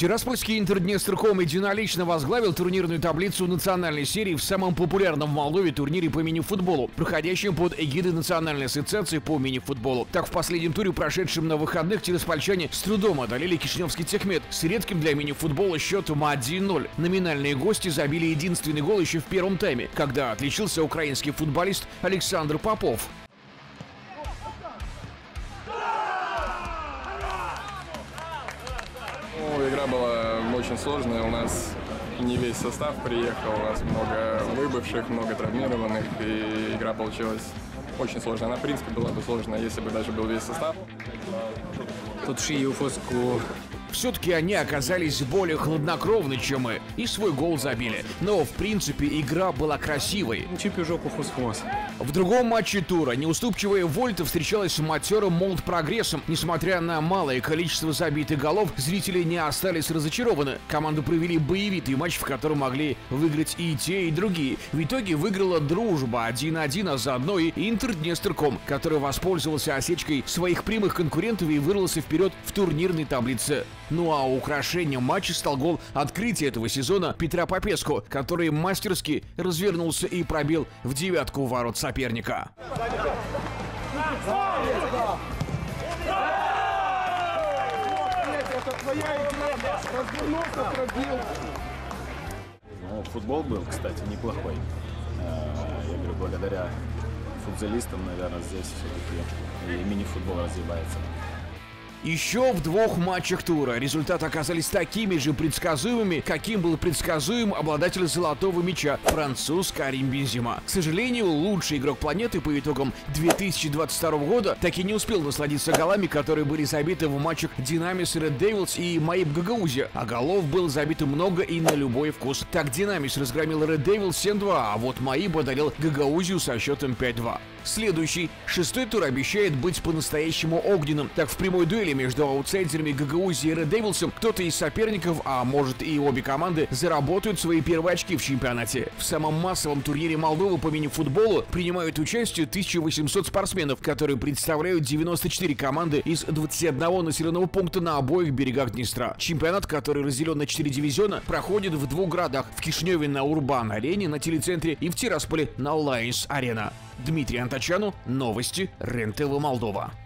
Тираспольский Интерднестр.ком единолично возглавил турнирную таблицу национальной серии в самом популярном в Молдове турнире по мини-футболу, проходящем под эгидой Национальной ассоциации по мини-футболу. Так, в последнем туре, прошедшем на выходных, тираспольчане с трудом одолели Кишиневский Техмет с редким для мини-футбола счетом 1-0. Номинальные гости забили единственный гол еще в первом тайме, когда отличился украинский футболист Александр Попов. Игра была очень сложная, у нас не весь состав приехал, у нас много выбывших, много травмированных, и игра получилась очень сложная. Она, в принципе, была бы сложная, если бы даже был весь состав. Все-таки они оказались более хладнокровны, чем мы, и свой гол забили. Но, в принципе, игра была красивой. В другом матче тура неуступчивая Вольта встречалась с матерым Молд Прогрессом. Несмотря на малое количество забитых голов, зрители не остались разочарованы. Команды провели боевитый матч, в котором могли выиграть и те, и другие. В итоге выиграла Дружба 1-1, а заодно и Интерднестр.ком, который воспользовался осечкой своих прямых конкурентов и вырвался вперед в турнирной таблице. Ну а украшением матча стал гол открытия этого сезона Петра Попеску, который мастерски развернулся и пробил в девятку ворот соперника. Ну, футбол был, кстати, неплохой. Я говорю, благодаря футболистам, наверное, здесь все-таки и мини-футбол развивается. Еще в двух матчах тура результаты оказались такими же предсказуемыми, каким был предсказуем обладатель золотого мяча француз Карим Бензема. К сожалению, лучший игрок планеты по итогам 2022 года так и не успел насладиться голами, которые были забиты в матчах Динамис Ред Девилс и МАИП Гагаузия, а голов было забито много и на любой вкус. Так Динамис разгромил Ред Девилс 7-2, а вот МАИП одолел Гагаузию со счетом 5-2. Следующий, шестой тур, обещает быть по-настоящему огненным. Так, в прямой дуэли между аутсайдерами Гагаузии и Ред Девилсом кто-то из соперников, а может и обе команды, заработают свои первые очки в чемпионате. В самом массовом турнире Молдовы по мини-футболу принимают участие 1800 спортсменов, которые представляют 94 команды из 21 населенного пункта на обоих берегах Днестра. Чемпионат, который разделен на 4 дивизиона, проходит в двух городах: в Кишиневе на Урбан-арене на телецентре и в Тирасполе на Лайнс-арена. Дмитрий Антачану, новости РЕН-ТВ Молдова.